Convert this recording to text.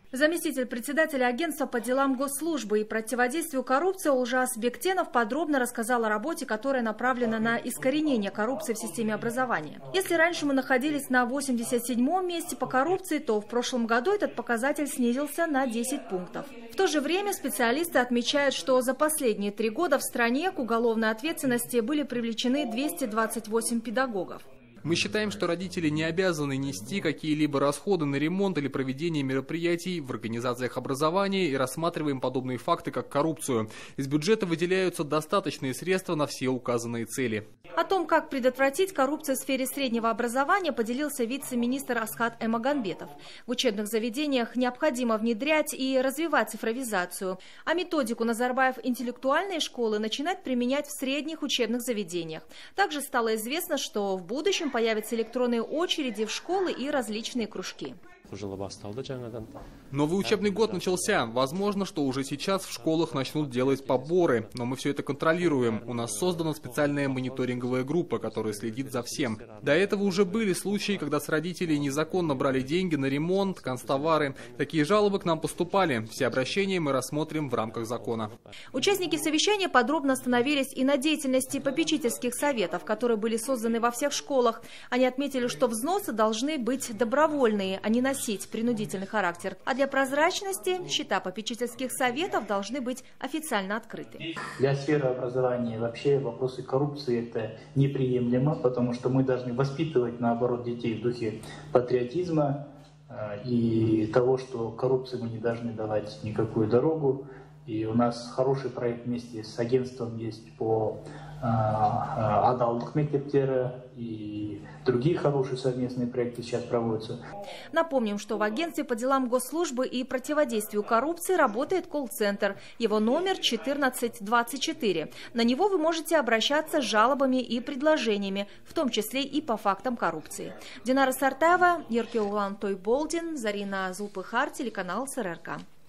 Заместитель председателя агентства по делам госслужбы и противодействию коррупции Олжас Бектенов подробно рассказал о работе, которая направлена на искоренение коррупции в системе образования. Если раньше мы находились на 87-м месте по коррупции, то в прошлом году этот показатель снизился на 10 пунктов. В то же время специалисты отмечают, что за последние 3 года в стране к уголовной ответственности были привлечены 228 педагогов. Мы считаем, что родители не обязаны нести какие-либо расходы на ремонт или проведение мероприятий в организациях образования и рассматриваем подобные факты как коррупцию. Из бюджета выделяются достаточные средства на все указанные цели. О том, как предотвратить коррупцию в сфере среднего образования, поделился вице-министр Асхат Эмагамбетов. В учебных заведениях необходимо внедрять и развивать цифровизацию, а методику Назарбаев интеллектуальные школы начинать применять в средних учебных заведениях. Также стало известно, что в будущем появятся электронные очереди в школы и различные кружки. Новый учебный год начался. Возможно, что уже сейчас в школах начнут делать поборы, но мы все это контролируем. У нас создана специальная мониторинговая группа, которая следит за всем. До этого уже были случаи, когда с родителей незаконно брали деньги на ремонт, канцтовары. Такие жалобы к нам поступали. Все обращения мы рассмотрим в рамках закона. Участники совещания подробно остановились и на деятельности попечительских советов, которые были созданы во всех школах. Они отметили, что взносы должны быть добровольные, а не носить принудительный характер. А для прозрачности счета попечительских советов должны быть официально открыты. Для сферы образования вообще вопросы коррупции это неприемлемо, потому что мы должны воспитывать, наоборот, детей в духе патриотизма и того, что коррупции мы не должны давать никакую дорогу. И у нас хороший проект вместе с агентством есть по адалдық мектептері и другие хорошие совместные проекты сейчас проводятся. Напомним, что в агентстве по делам госслужбы и противодействию коррупции работает колл-центр. Его номер 1424. На него вы можете обращаться с жалобами и предложениями, в том числе и по фактам коррупции. Динара Сартаева, Еркеулан Тойболдин, Зарина Зулпыхар, телеканал СРРК.